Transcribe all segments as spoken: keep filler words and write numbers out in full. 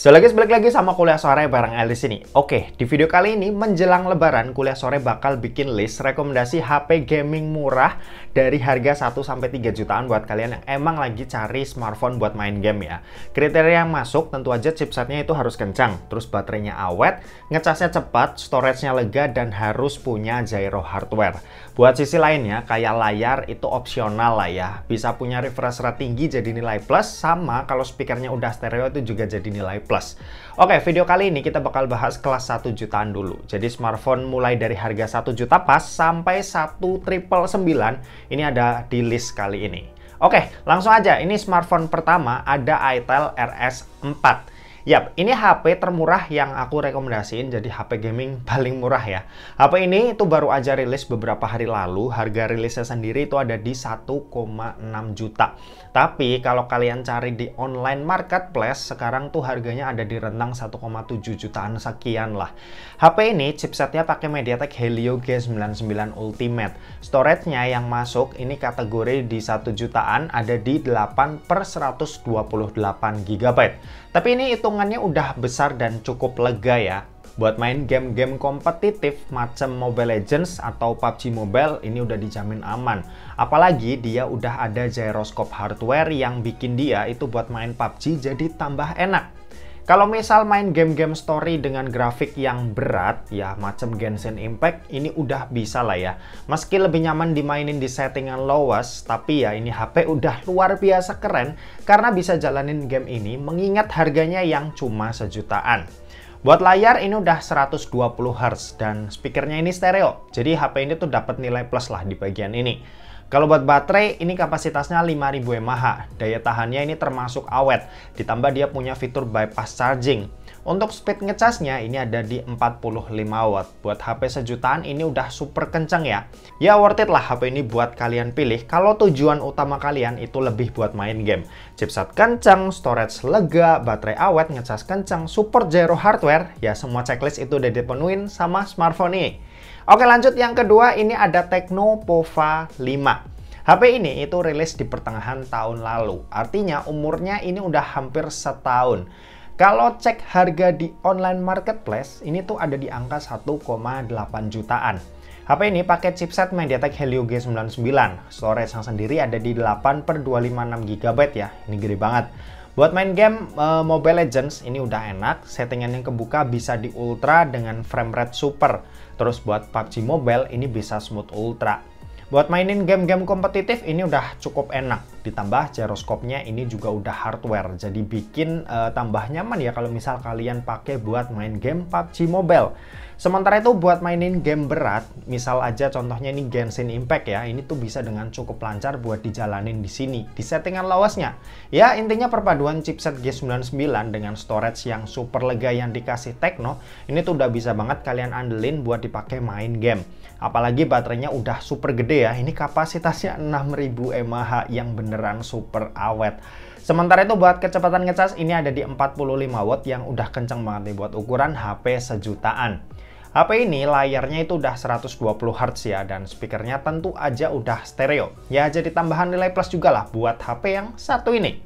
So, guys, balik lagi sama kuliah sore bareng Elis ini. Oke, di video kali ini menjelang lebaran, kuliah sore bakal bikin list rekomendasi H P gaming murah dari harga satu sampai tiga jutaan buat kalian yang emang lagi cari smartphone buat main game ya. Kriteria yang masuk tentu aja chipsetnya itu harus kencang, terus baterainya awet, ngecasnya cepat, storage-nya lega, dan harus punya gyro hardware. Buat sisi lainnya, kayak layar itu opsional lah ya. Bisa punya refresh rate tinggi jadi nilai plus, sama kalau speakernya udah stereo itu juga jadi nilai plus. Oke, video kali ini kita bakal bahas kelas satu jutaan dulu. Jadi smartphone mulai dari harga satu juta pas sampai satu triple sembilan ini ada di list kali ini. Oke, langsung aja. Ini smartphone pertama ada Itel R S empat. Yap, ini H P termurah yang aku rekomendasiin, jadi H P gaming paling murah ya. H P ini itu baru aja rilis beberapa hari lalu, harga rilisnya sendiri itu ada di satu koma enam juta. Tapi kalau kalian cari di online marketplace, sekarang tuh harganya ada di rentang satu koma tujuh jutaan sekian lah. H P ini chipsetnya pakai MediaTek Helio G sembilan puluh sembilan Ultimate. Storage-nya yang masuk ini kategori di satu jutaan ada di delapan per seratus dua puluh delapan giga byte. Tapi ini hitungannya udah besar dan cukup lega ya. Buat main game-game kompetitif macam Mobile Legends atau P U B G Mobile ini udah dijamin aman. Apalagi dia udah ada gyroscope hardware yang bikin dia itu buat main P U B G jadi tambah enak. Kalau misal main game-game story dengan grafik yang berat, ya macam Genshin Impact, ini udah bisa lah ya. Meski lebih nyaman dimainin di settingan lowest, tapi ya ini H P udah luar biasa keren karena bisa jalanin game ini mengingat harganya yang cuma sejutaan. Buat layar ini udah seratus dua puluh hertz dan speakernya ini stereo. Jadi H P ini tuh dapat nilai plus lah di bagian ini. Kalau buat baterai, ini kapasitasnya lima ribu mAh. Daya tahannya ini termasuk awet. Ditambah dia punya fitur bypass charging. Untuk speed ngecasnya ini ada di empat puluh lima watt. Buat H P sejutaan ini udah super kencang ya. Ya worth it lah H P ini buat kalian pilih kalau tujuan utama kalian itu lebih buat main game. Chipset kencang, storage lega, baterai awet, ngecas kencang, support gyro hardware. Ya semua checklist itu udah dipenuhin sama smartphone ini. Oke, lanjut yang kedua, ini ada Tecno Pova lima. H P ini itu rilis di pertengahan tahun lalu. Artinya umurnya ini udah hampir setahun. Kalau cek harga di online marketplace, ini tuh ada di angka satu koma delapan jutaan. H P ini pakai chipset MediaTek Helio G sembilan puluh sembilan. Storage yang sendiri ada di delapan per dua ratus lima puluh enam giga byte ya. Ini gede banget. Buat main game uh, Mobile Legends ini udah enak. Settingan yang kebuka bisa di ultra dengan frame rate super. Terus buat P U B G Mobile ini bisa smooth ultra. Buat mainin game-game kompetitif ini udah cukup enak. Ditambah gyroscope-nya ini juga udah hardware. Jadi bikin uh, tambah nyaman ya kalau misal kalian pakai buat main game P U B G Mobile. Sementara itu buat mainin game berat, misal aja contohnya ini Genshin Impact ya, ini tuh bisa dengan cukup lancar buat dijalanin di sini, di settingan lowestnya. Ya intinya perpaduan chipset G sembilan puluh sembilan dengan storage yang super lega yang dikasih Tecno, ini tuh udah bisa banget kalian andelin buat dipakai main game. Apalagi baterainya udah super gede ya, ini kapasitasnya enam ribu mAh yang beneran super awet. Sementara itu buat kecepatan ngecas ini ada di empat puluh lima watt yang udah kenceng banget nih buat ukuran H P sejutaan. H P ini layarnya itu udah seratus dua puluh hertz ya, dan speakernya tentu aja udah stereo. Ya jadi tambahan nilai plus juga lah buat H P yang satu ini.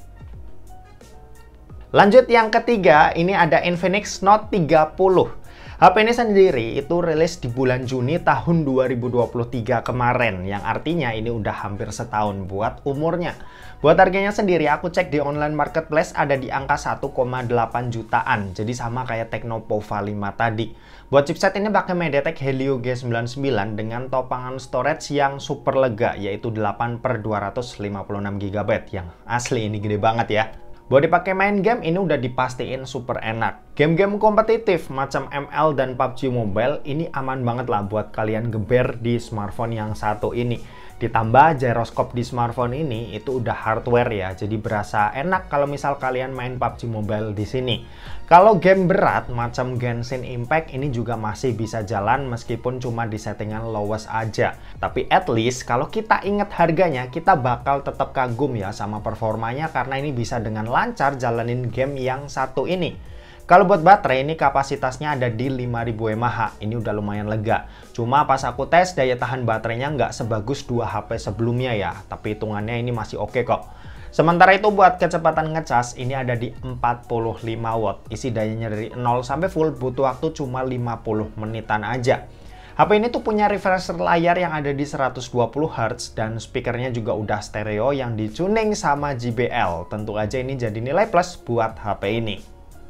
Lanjut yang ketiga, ini ada Infinix Note tiga puluh. H P ini sendiri itu rilis di bulan Juni tahun dua ribu dua puluh tiga kemarin, yang artinya ini udah hampir setahun buat umurnya. Buat harganya sendiri aku cek di online marketplace ada di angka satu koma delapan jutaan, jadi sama kayak Tecno Pova lima tadi. Buat chipset ini pakai MediaTek Helio G sembilan puluh sembilan dengan topangan storage yang super lega, yaitu delapan per dua ratus lima puluh enam giga byte, yang asli ini gede banget ya. Buat dipakai main game ini udah dipastiin super enak. Game-game kompetitif macam M L dan P U B G Mobile ini aman banget lah buat kalian geber di smartphone yang satu ini. Ditambah gyroscope di smartphone ini itu udah hardware ya, jadi berasa enak kalau misal kalian main P U B G Mobile di sini. Kalau game berat macam Genshin Impact ini juga masih bisa jalan meskipun cuma di settingan lowest aja. Tapi at least kalau kita ingat harganya, kita bakal tetap kagum ya sama performanya karena ini bisa dengan lancar jalanin game yang satu ini. Kalau buat baterai ini kapasitasnya ada di lima ribu mAh, ini udah lumayan lega. Cuma pas aku tes daya tahan baterainya nggak sebagus dua H P sebelumnya ya, tapi hitungannya ini masih oke kok. Sementara itu buat kecepatan ngecas ini ada di empat puluh lima watt. Isi dayanya dari nol sampai full butuh waktu cuma lima puluh menitan aja. H P ini tuh punya refresh layar yang ada di seratus dua puluh hertz dan speakernya juga udah stereo yang dituning sama J B L. Tentu aja ini jadi nilai plus buat H P ini.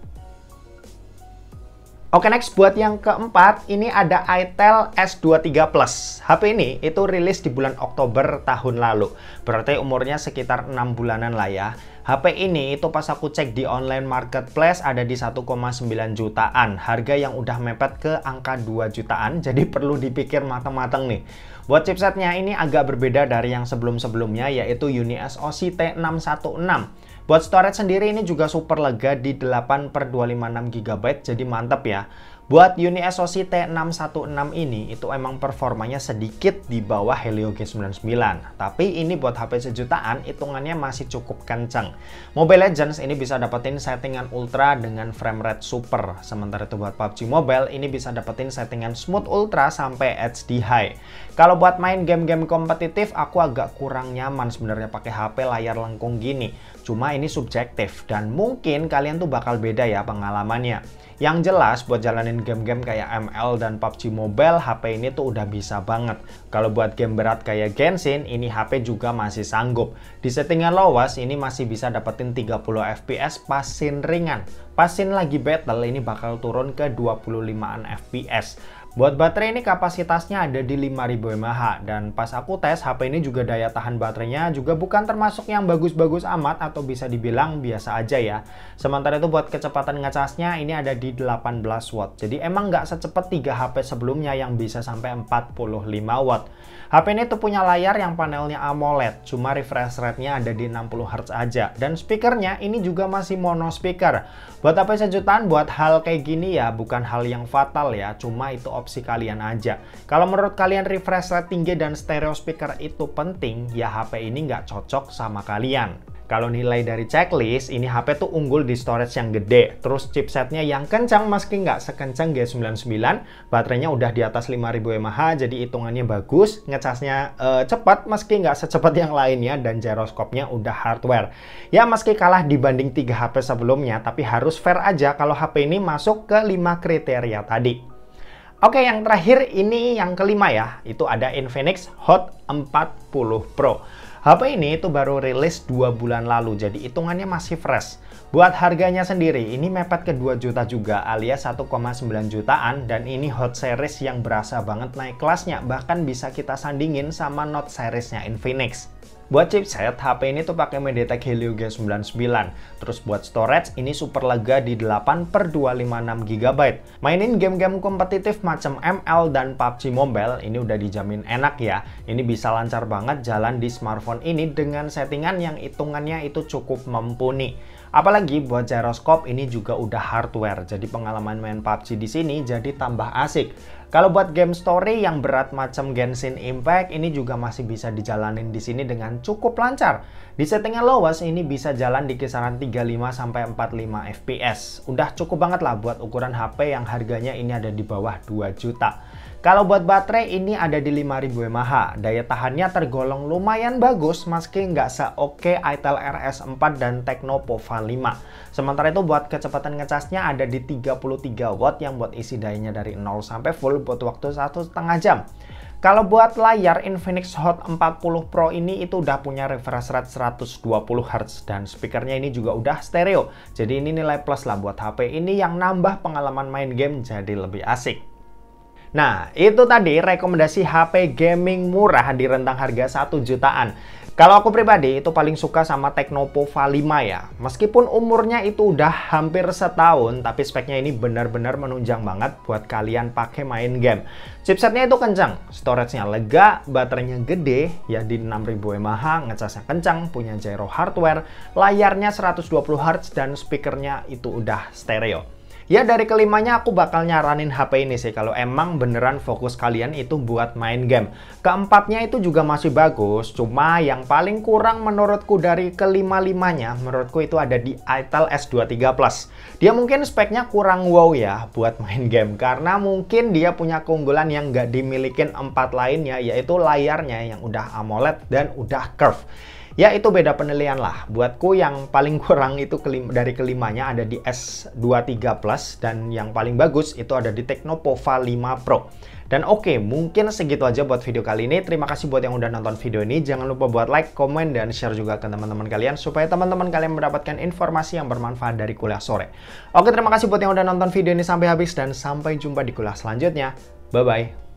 Oke, next buat yang keempat, ini ada Itel S dua puluh tiga Plus. H P ini itu rilis di bulan Oktober tahun lalu. Berarti umurnya sekitar enam bulanan lah ya. H P ini itu pas aku cek di online marketplace ada di satu koma sembilan jutaan. Harga yang udah mepet ke angka dua jutaan, jadi perlu dipikir matang-matang nih. Buat chipsetnya ini agak berbeda dari yang sebelum-sebelumnya, yaitu UniSoC T enam satu enam. Buat storage sendiri ini juga super lega di delapan per dua ratus lima puluh enam giga byte, jadi mantep ya. Buat UniSoC T enam satu enam ini itu emang performanya sedikit di bawah Helio G sembilan sembilan. Tapi ini buat H P sejutaan hitungannya masih cukup kencang. Mobile Legends ini bisa dapetin settingan ultra dengan frame rate super. Sementara itu buat P U B G Mobile ini bisa dapetin settingan smooth ultra sampai H D high. Kalau buat main game-game kompetitif aku agak kurang nyaman sebenarnya pakai H P layar lengkung gini. Cuma ini subjektif dan mungkin kalian tuh bakal beda ya pengalamannya. Yang jelas buat jalanin game-game kayak M L dan P U B G Mobile, H P ini tuh udah bisa banget. Kalau buat game berat kayak Genshin, ini H P juga masih sanggup. Di settingan lowas ini masih bisa dapetin tiga puluh F P S pas scene ringan. Pas scene lagi battle ini bakal turun ke dua puluh limaan F P S. Buat baterai ini kapasitasnya ada di lima ribu mAh dan pas aku tes H P ini juga daya tahan baterainya juga bukan termasuk yang bagus-bagus amat atau bisa dibilang biasa aja ya. Sementara itu buat kecepatan ngecasnya ini ada di delapan belas watt. Jadi emang nggak secepat tiga H P sebelumnya yang bisa sampai empat puluh lima watt. H P ini tuh punya layar yang panelnya AMOLED, cuma refresh rate-nya ada di enam puluh hertz aja. Dan speakernya ini juga masih mono speaker. Buat H P sejutaan, buat hal kayak gini ya bukan hal yang fatal ya, cuma itu opsi kalian aja. Kalau menurut kalian refresh rate tinggi dan stereo speaker itu penting, ya H P ini nggak cocok sama kalian. Kalau nilai dari checklist, ini H P tuh unggul di storage yang gede. Terus chipsetnya yang kencang meski nggak sekencang G sembilan sembilan. Baterainya udah di atas lima ribu mAh, jadi hitungannya bagus. Ngecasnya uh, cepat meski nggak secepat yang lainnya. Dan gyroskopnya udah hardware. Ya meski kalah dibanding tiga H P sebelumnya, tapi harus fair aja kalau H P ini masuk ke lima kriteria tadi. Oke, yang terakhir ini yang kelima ya. Itu ada Infinix Hot empat puluh Pro. H P ini itu baru rilis dua bulan lalu, jadi hitungannya masih fresh. Buat harganya sendiri, ini mepet ke dua juta juga alias satu koma sembilan jutaan dan ini Hot Series yang berasa banget naik kelasnya, bahkan bisa kita sandingin sama Note Series-nya Infinix. Buat chipset, H P ini tuh pakai MediaTek Helio G sembilan sembilan. Terus buat storage, ini super lega di delapan per dua ratus lima puluh enam giga byte. Mainin game-game kompetitif macam M L dan P U B G Mobile, ini udah dijamin enak ya. Ini bisa lancar banget jalan di smartphone ini dengan settingan yang hitungannya itu cukup mumpuni. Apalagi buat gyroskop ini juga udah hardware, jadi pengalaman main P U B G di sini jadi tambah asik. Kalau buat game story yang berat macam Genshin Impact ini juga masih bisa dijalanin di sini dengan cukup lancar. Di settingan lowas ini bisa jalan di kisaran tiga puluh lima sampai empat puluh lima F P S. Udah cukup banget lah buat ukuran H P yang harganya ini ada di bawah dua juta. Kalau buat baterai ini ada di lima ribu mAh. Daya tahannya tergolong lumayan bagus meski nggak se-oke Itel R S empat dan Tecno Pova lima. Sementara itu buat kecepatan ngecasnya ada di tiga puluh tiga watt yang buat isi dayanya dari nol sampai full butuh waktu satu setengah jam. Kalau buat layar Infinix Hot empat puluh Pro ini itu udah punya refresh rate seratus dua puluh hertz dan speakernya ini juga udah stereo. Jadi ini nilai plus lah buat H P ini yang nambah pengalaman main game jadi lebih asik. Nah, itu tadi rekomendasi H P gaming murah di rentang harga satu jutaan. Kalau aku pribadi itu paling suka sama Tecno Pova lima ya. Meskipun umurnya itu udah hampir setahun, tapi speknya ini benar-benar menunjang banget buat kalian pakai main game. Chipsetnya itu kencang, storage-nya lega, baterainya gede, ya di enam ribu mAh, ngecasnya kencang, punya gyro hardware, layarnya seratus dua puluh hertz, dan speakernya itu udah stereo. Ya dari kelimanya aku bakal nyaranin H P ini sih kalau emang beneran fokus kalian itu buat main game. Keempatnya itu juga masih bagus, cuma yang paling kurang menurutku dari kelima-limanya menurutku itu ada di Itel S dua puluh tiga Plus. Dia mungkin speknya kurang wow ya buat main game karena mungkin dia punya keunggulan yang nggak dimilikin empat lainnya, yaitu layarnya yang udah AMOLED dan udah curve. Ya itu beda penilaian lah. Buatku yang paling kurang itu kelima, dari kelimanya ada di S dua puluh tiga Plus, dan yang paling bagus itu ada di Tecnopova lima Pro. Dan oke, okay, mungkin segitu aja buat video kali ini. Terima kasih buat yang udah nonton video ini. Jangan lupa buat like, komen, dan share juga ke teman-teman kalian supaya teman-teman kalian mendapatkan informasi yang bermanfaat dari kuliah sore. Oke, terima kasih buat yang udah nonton video ini sampai habis, dan sampai jumpa di kuliah selanjutnya. Bye-bye.